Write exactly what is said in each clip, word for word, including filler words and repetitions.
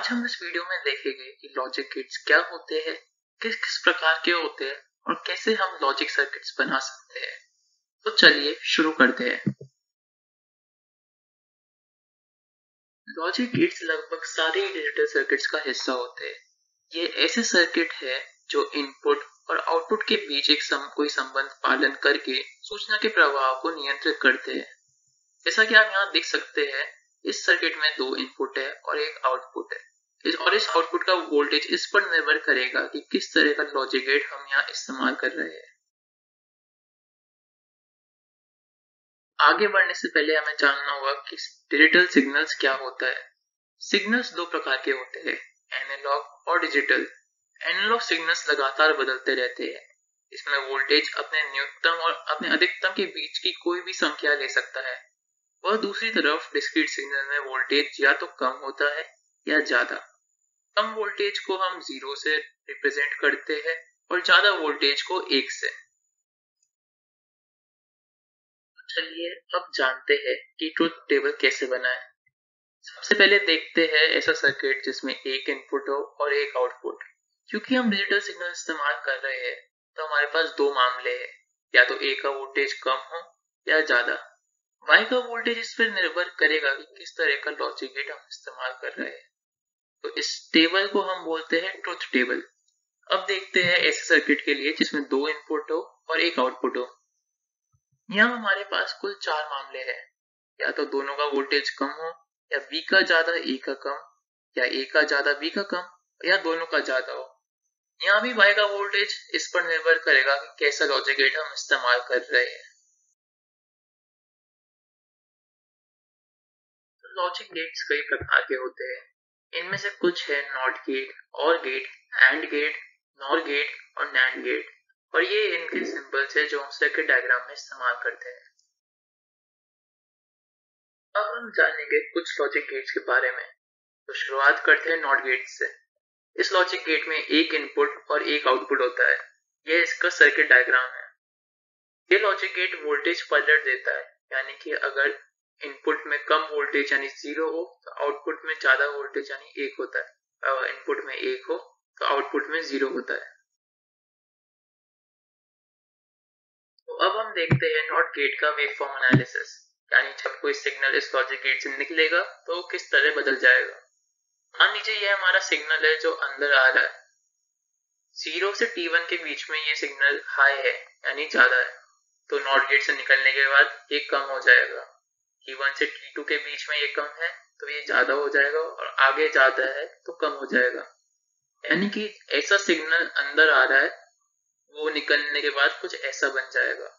हम इस वीडियो में देखेंगे कि लॉजिक गेट्स क्या होते हैं, किस किस प्रकार के होते हैं और कैसे हम लॉजिक सर्किट्स बना सकते हैं। तो चलिए शुरू करते हैं। लॉजिक गेट्स लगभग सारे डिजिटल सर्किट्स का हिस्सा होते हैं। ये ऐसे सर्किट है जो इनपुट और आउटपुट के बीच एक सम, कोई संबंध पालन करके सूचना के प्रवाह को नियंत्रित करते हैं। जैसा कि आप यहाँ देख सकते हैं, इस सर्किट में दो इनपुट है और एक आउटपुट है। इस और इस आउटपुट का वोल्टेज इस पर निर्भर करेगा कि किस तरह का लॉजिक गेट हम यहाँ इस्तेमाल कर रहे हैं। आगे बढ़ने से पहले हमें जानना होगा कि डिजिटल सिग्नल्स क्या होता है। सिग्नल्स दो प्रकार के होते हैं, एनालॉग और डिजिटल। एनालॉग सिग्नल्स लगातार बदलते रहते हैं। इसमें वोल्टेज अपने न्यूनतम और अपने अधिकतम के बीच की कोई भी संख्या ले सकता है। वह दूसरी तरफ डिस्क्रीट सिग्नल में वोल्टेज या तो कम होता है या ज्यादा। कम वोल्टेज को हम जीरो से रिप्रेजेंट करते हैं और ज्यादा वोल्टेज को एक से। तो चलिए अब जानते हैं कि ट्रुथ टेबल कैसे बनाएं। सबसे पहले देखते हैं ऐसा सर्किट जिसमें एक इनपुट हो और एक आउटपुट। क्योंकि हम डिजिटल सिग्नल इस्तेमाल कर रहे हैं तो हमारे पास दो मामले हैं, या तो ए का वोल्टेज कम हो या ज्यादा। वाई का वोल्टेज इस पर निर्भर करेगा कि किस तरह का लॉजिक गेट हम इस्तेमाल कर रहे हैं। तो इस टेबल को हम बोलते हैं ट्रुथ टेबल। अब देखते हैं ऐसे सर्किट के लिए जिसमें दो इनपुट हो और एक आउटपुट हो। यहाँ हमारे पास कुल चार मामले हैं, या तो दोनों का वोल्टेज कम हो, या बी का ज्यादा ए का कम, या ए का ज्यादा बी का कम, या दोनों का ज्यादा हो। यहाँ भी वाई का वोल्टेज इस पर निर्भर करेगा कि कैसा लॉजिक गेट हम इस्तेमाल कर रहे हैं। तो लॉजिक गेट्स कई प्रकार के होते हैं। इनमें से कुछ है not gate, or gate, and gate, nor gate और नैंड गेट, और ये इनके सिंबल्स है जो हम सर्किट डायग्राम में इस्तेमाल करते हैं। अब हम जानेंगे कुछ लॉजिक गेट्स के बारे में। तो शुरुआत करते हैं नॉट गेट से। इस लॉजिक गेट में एक इनपुट और एक आउटपुट होता है। यह इसका सर्किट डायग्राम है। ये लॉजिक गेट वोल्टेज पलट देता है, यानी कि अगर इनपुट में कम वोल्टेज यानी जीरो हो तो आउटपुट में ज्यादा वोल्टेज यानी एक होता है। अगर इनपुट में एक हो तो आउटपुट में जीरो होता है। तो अब हम देखते हैं नॉट गेट का वेवफॉर्म एनालिसिस, यानी जब कोई सिग्नल इस लॉजिक गेट से निकलेगा तो वो किस तरह बदल जाएगा। मान लीजिए यह हमारा सिग्नल है जो अंदर आ रहा है। जीरो से टी वन के बीच में ये सिग्नल हाई है यानी ज्यादा है, तो नॉट गेट से निकलने के बाद ये कम हो जाएगा। टी वन से टी टू के बीच में ये कम है तो ये ज्यादा हो जाएगा, और आगे ज्यादा है तो कम हो जाएगा। यानी कि ऐसा सिग्नल अंदर आ रहा है, वो निकलने के बाद कुछ ऐसा बन जाएगा।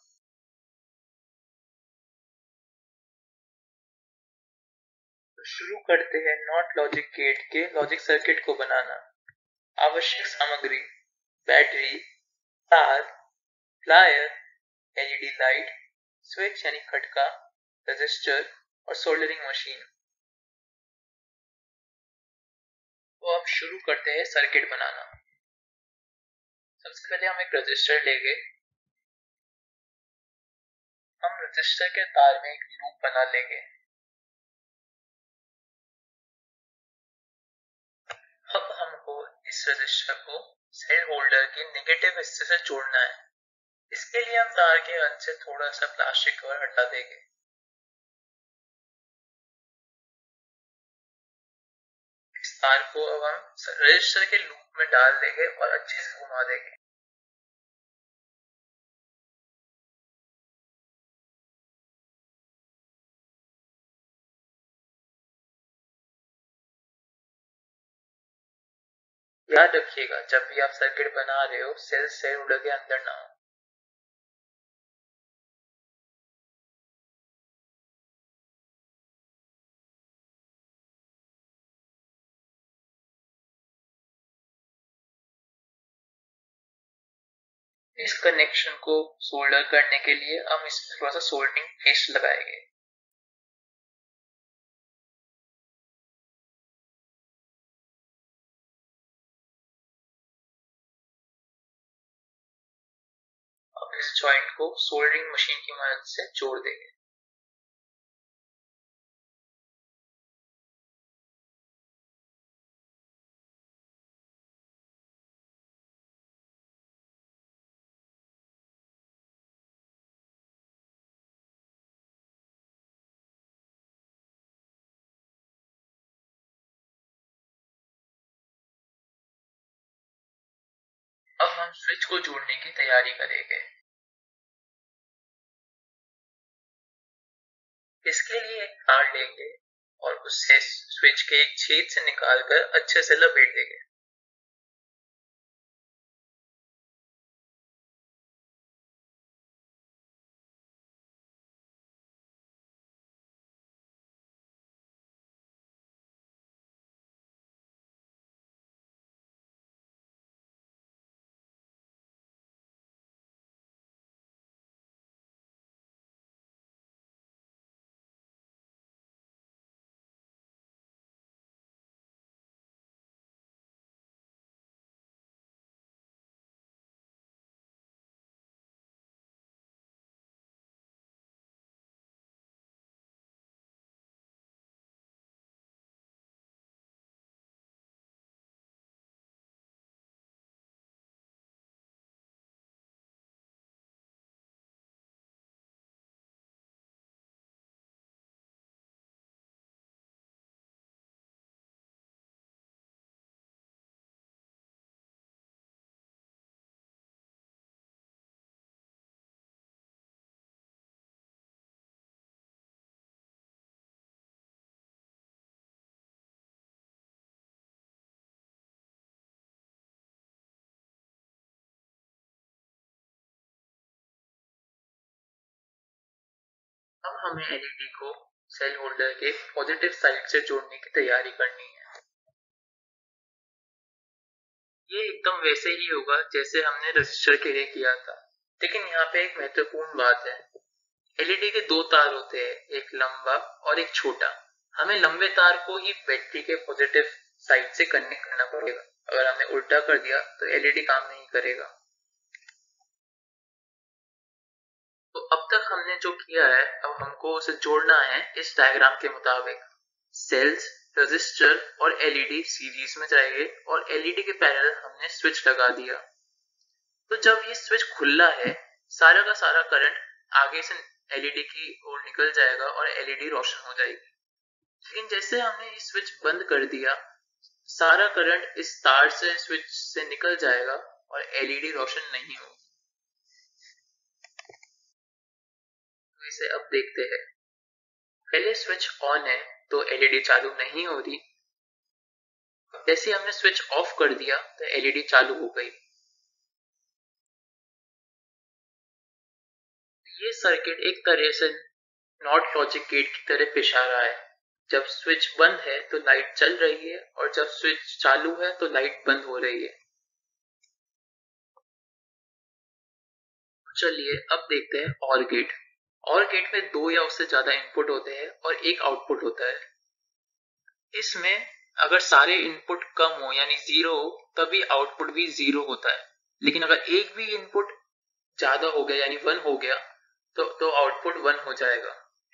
तो शुरू करते हैं नॉट लॉजिक गेट के लॉजिक सर्किट को बनाना। आवश्यक सामग्री: बैटरी, तार, प्लायर, एलईडी लाइट, स्विच यानी खटका, रजिस्टर और सोल्डरिंग मशीन। तो अब शुरू करते हैं सर्किट बनाना। सबसे पहले हम एक रजिस्टर लेंगे। हम रजिस्टर के तार में एक लूप बना लेंगे। अब हमको इस रजिस्टर को सेल होल्डर के नेगेटिव हिस्से से जोड़ना है। इसके लिए हम तार के अंत से थोड़ा सा प्लास्टिक कवर हटा देंगे। इस तार को अब हम रजिस्टर के लूप में डाल देंगे और अच्छे से घुमा देंगे। याद रखिएगा, जब भी आप सर्किट बना रहे हो सेल सेल होल्डर के अंदर ना हो। इस कनेक्शन को सोल्डर करने के लिए हम इसमें थोड़ा सा सोल्डरिंग पेस्ट लगाएंगे। अब इस जॉइंट को सोल्डरिंग मशीन की मदद से जोड़ देंगे। हम स्विच को जोड़ने की तैयारी करेंगे। इसके लिए एक तार लेंगे और उससे स्विच के एक छेद से निकालकर अच्छे से लपेट देंगे। अब हमें एलईडी को सेल होल्डर के पॉजिटिव साइड से जोड़ने की तैयारी करनी है। ये एकदम वैसे ही होगा जैसे हमने रजिस्टर के लिए किया था, लेकिन यहाँ पे एक महत्वपूर्ण बात है। एलईडी के दो तार होते हैं, एक लंबा और एक छोटा। हमें लंबे तार को ही बैटरी के पॉजिटिव साइड से कनेक्ट करना पड़ेगा। अगर हमने उल्टा कर दिया तो एलईडी काम नहीं करेगा। तो अब तक हमने जो किया है, अब हमको उसे जोड़ना है इस डायग्राम के मुताबिक। सेल्स, रजिस्टर और एलईडी सीरीज में जाएंगे और एलईडी के पैरेलल हमने स्विच लगा दिया। तो जब ये स्विच खुला है, सारा का सारा करंट आगे से एलईडी की ओर निकल जाएगा और एलईडी रोशन हो जाएगी। लेकिन जैसे हमने ये स्विच बंद कर दिया, सारा करंट इस तार से स्विच से निकल जाएगा और एलईडी रोशन नहीं होगी। तो इसे अब देखते हैं। पहले स्विच ऑन है तो एलईडी चालू नहीं हो रही। जैसे हमने स्विच ऑफ कर दिया तो एलईडी चालू हो गई। ये सर्किट एक तरह से नॉट लॉजिक गेट की तरफ इशारा है। जब स्विच बंद है तो लाइट चल रही है और जब स्विच चालू है तो लाइट बंद हो रही है। चलिए अब देखते हैं और गेट। और गेट में दो या उससे ज्यादा इनपुट होते हैं और एक आउटपुट होता है। इसमें अगर सारे इनपुट कम हो यानी जीरो हो, तभी आउटपुट भी जीरो होता है। लेकिन अगर एक भी इनपुट ज्यादा हो गया यानी वन हो गया तो तो आउटपुट वन हो जाएगा।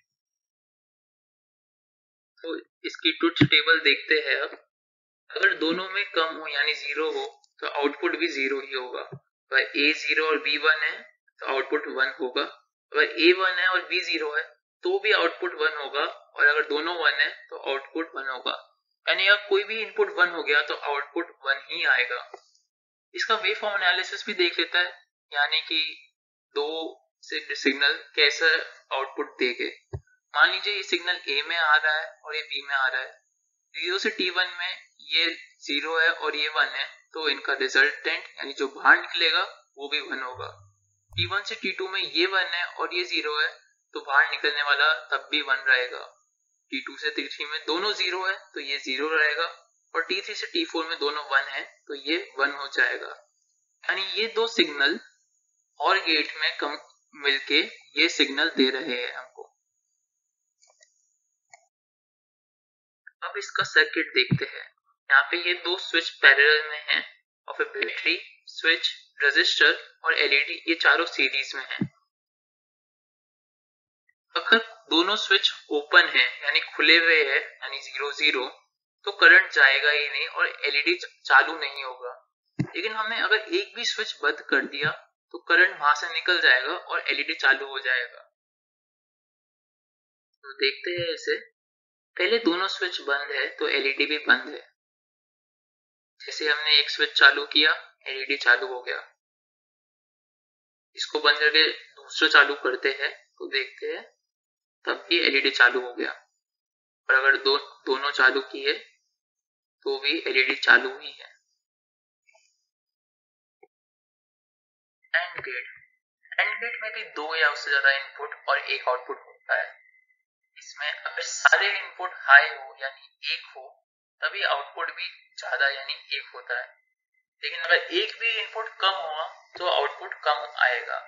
तो इसकी ट्रुथ टेबल देखते हैं अब। अगर दोनों में कम हो यानी जीरो हो तो आउटपुट भी जीरो ही होगा। अगर ए जीरो और बी वन है तो आउटपुट वन होगा। अगर ए वन है और बी जीरो है तो भी आउटपुट वन होगा, और अगर दोनों वन है तो आउटपुट वन होगा। यानी अगर कोई भी इनपुट वन हो गया तो आउटपुट वन ही आएगा। इसका वेव फॉर्म एनालिसिस भी देख लेता है, यानी कि दो से सिग्नल कैसा आउटपुट देंगे। मान लीजिए ये सिग्नल ए में आ रहा है और ये बी में आ रहा है। जीरो से टी वन में ये जीरो है और ये वन है, तो इनका रिजल्टेंट यानी जो बाहर निकलेगा वो भी वन होगा। टी वन से टी टू में ये वन है और ये जीरो है, तो बाहर निकलने वाला तब भी वन रहेगा। टी टू से टी थ्री में दोनों जीरो है तो ये जीरो रहेगा, और टी थ्री से टी फोर में दोनों वन है तो ये वन हो जाएगा। यानी ये दो सिग्नल और गेट में कम मिलके ये सिग्नल दे रहे हैं हमको। अब इसका सर्किट देखते हैं। यहाँ पे ये दो स्विच पैरेलल में हैं और फिर बैटरी, स्विच, रजिस्टर और एलईडी ये चारों सीरीज में हैं। अगर दोनों स्विच ओपन है यानी खुले हुए हैं यानी जीरो जीरो, तो करंट जाएगा ही नहीं और एलईडी चालू नहीं होगा। लेकिन हमने अगर एक भी स्विच बंद कर दिया तो करंट वहां से निकल जाएगा और एलईडी चालू हो जाएगा। तो देखते हैं इसे। पहले दोनों स्विच बंद है तो एलईडी भी बंद है। जैसे हमने एक स्विच चालू किया, एलईडी चालू हो गया। इसको बंद करके दूसरा चालू करते हैं तो देखते हैं तब भी एलईडी चालू हो गया, और अगर दो दोनों चालू किए तो भी एलईडी चालू ही है। एंड गेट एंड गेट में भी दो या उससे ज्यादा इनपुट और एक आउटपुट होता है। इसमें अगर सारे इनपुट हाई हो यानी एक हो तभी आउटपुट भी ज्यादा यानी एक होता है, लेकिन अगर एक भी इनपुट कम हुआ तो आउटपुट कम आएगा।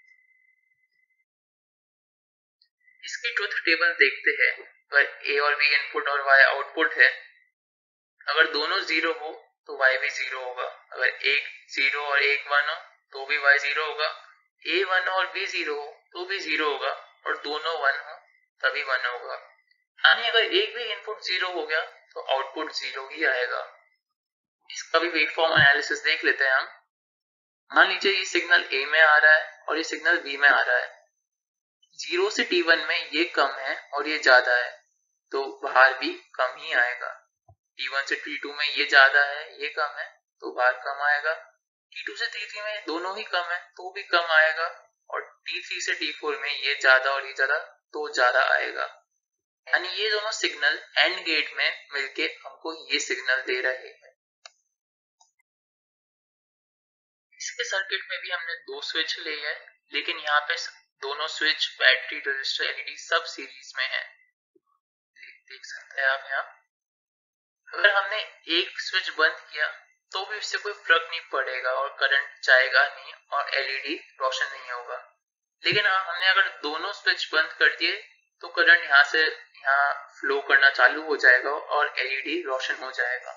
इसकी ट्रुथ टेबल देखते हैं। अगर ए और बी इनपुट और वाई आउटपुट है, अगर दोनों जीरो हो तो वाई भी जीरो होगा, अगर एक जीरो और एक वन हो तो भी वाई जीरो होगा, ए वन और बी जीरो हो तो भी जीरो होगा, और दोनों वन हो तभी वन होगा। यानी अगर एक भी इनपुट जीरो हो गया तो आउटपुट जीरो ही आएगा। इसका भी वेवफॉर्म एनालिसिस देख लेते हैं हम। मान लीजिए ये सिग्नल ए में आ रहा है और ये सिग्नल बी में आ रहा है। जीरो से टी वन में ये कम है और ये ज्यादा है तो बाहर भी कम ही आएगा। टी वन से टी टू में ये ज्यादा है ये कम है तो बाहर कम आएगा। टी टू से टी थ्री में दोनों ही कम है तो भी कम आएगा, और टी थ्री से टी फोर में ये ज्यादा और ये ज्यादा तो ज्यादा आएगा। यानी ये दोनों सिग्नल एंड गेट में मिलके हमको ये सिग्नल दे रहे हैं। इसके सर्किट में भी हमने दो स्विच लिए हैं, लेकिन यहाँ पे दोनों स्विच बैटरी रजिस्टर एलईडी सब सीरीज में है। देख सकते हैं आप यहाँ। अगर हमने एक स्विच बंद किया तो भी इससे कोई फर्क नहीं पड़ेगा और करंट जाएगा नहीं और एलईडी रोशन नहीं होगा, लेकिन हमने अगर दोनों स्विच बंद कर दिए तो करंट यहाँ से यहाँ फ्लो करना चालू हो जाएगा और एलईडी रोशन हो जाएगा।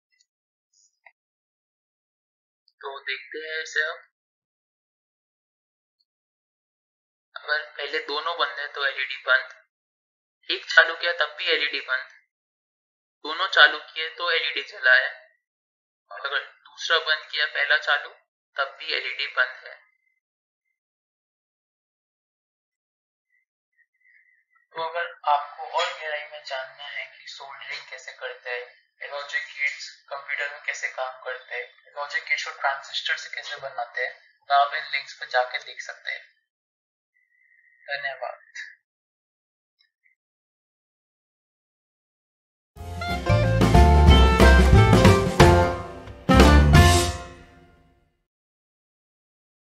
तो देखते हैं इसे अब। अगर पहले दोनों बंद है तो एलईडी बंद, एक चालू किया तब भी एलईडी बंद, दोनों चालू किए तो एलईडी जला है, और अगर दूसरा बंद किया पहला चालू तब भी एलईडी बंद है। तो अगर आपको और गहराई में जानना है कि सोल्डरिंग कैसे करते हैं, लॉजिक गेट्स कंप्यूटर में कैसे काम करते हैं, लॉजिक गेट्स को ट्रांजिस्टर से कैसे बनाते हैं, तो आप इन लिंक्स पर जाके देख सकते हैं। धन्यवाद।